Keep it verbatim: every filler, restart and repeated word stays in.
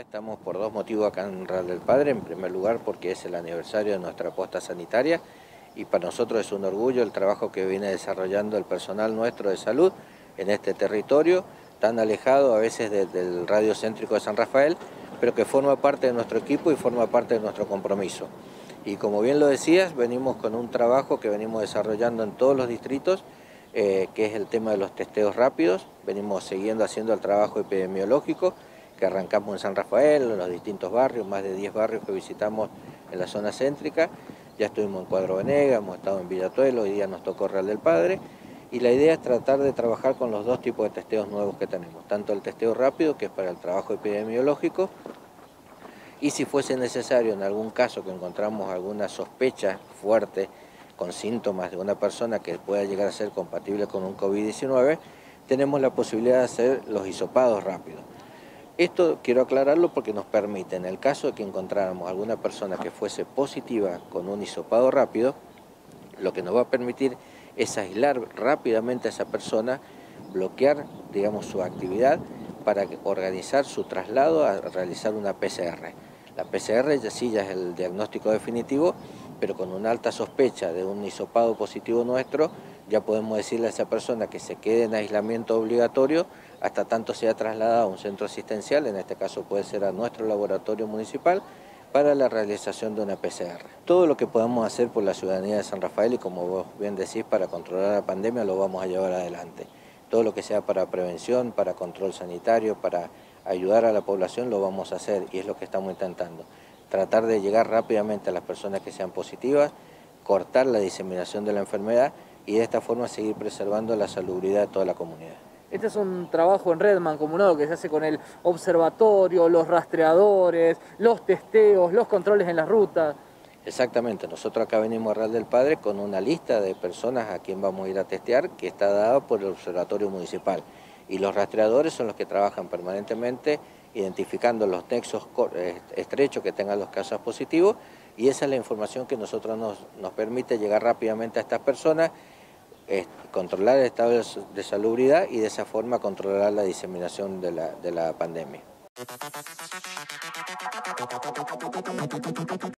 Estamos por dos motivos acá en Real del Padre. En primer lugar, porque es el aniversario de nuestra posta sanitaria y para nosotros es un orgullo el trabajo que viene desarrollando el personal nuestro de salud en este territorio, tan alejado a veces de, del radio céntrico de San Rafael, pero que forma parte de nuestro equipo y forma parte de nuestro compromiso. Y como bien lo decías, venimos con un trabajo que venimos desarrollando en todos los distritos, eh, que es el tema de los testeos rápidos. Venimos siguiendo haciendo el trabajo epidemiológico, que arrancamos en San Rafael, en los distintos barrios, más de diez barrios que visitamos en la zona céntrica. Ya estuvimos en Cuadro Venegas, hemos estado en Villatuelo, hoy día nos tocó Real del Padre. Y la idea es tratar de trabajar con los dos tipos de testeos nuevos que tenemos, tanto el testeo rápido, que es para el trabajo epidemiológico, y si fuese necesario, en algún caso que encontramos alguna sospecha fuerte con síntomas de una persona que pueda llegar a ser compatible con un COVID diecinueve, tenemos la posibilidad de hacer los hisopados rápidos. Esto quiero aclararlo porque nos permite, en el caso de que encontráramos alguna persona que fuese positiva con un hisopado rápido, lo que nos va a permitir es aislar rápidamente a esa persona, bloquear, digamos, su actividad para organizar su traslado a realizar una P C R. La P C R ya sí ya es el diagnóstico definitivo, pero con una alta sospecha de un hisopado positivo nuestro, ya podemos decirle a esa persona que se quede en aislamiento obligatorio hasta tanto sea trasladada a un centro asistencial, en este caso puede ser a nuestro laboratorio municipal, para la realización de una P C R. Todo lo que podamos hacer por la ciudadanía de San Rafael y como vos bien decís, para controlar la pandemia lo vamos a llevar adelante. Todo lo que sea para prevención, para control sanitario, para ayudar a la población lo vamos a hacer y es lo que estamos intentando. Tratar de llegar rápidamente a las personas que sean positivas, cortar la diseminación de la enfermedad y de esta forma seguir preservando la salubridad de toda la comunidad. Este es un trabajo en red mancomunado que se hace con el observatorio, los rastreadores, los testeos, los controles en las rutas. Exactamente, nosotros acá venimos a Real del Padre con una lista de personas a quien vamos a ir a testear que está dada por el observatorio municipal y los rastreadores son los que trabajan permanentemente identificando los nexos estrechos que tengan los casos positivos y esa es la información que nosotros nos, nos permite llegar rápidamente a estas personas, eh, controlar el estado de salubridad y de esa forma controlar la diseminación de la, de la pandemia.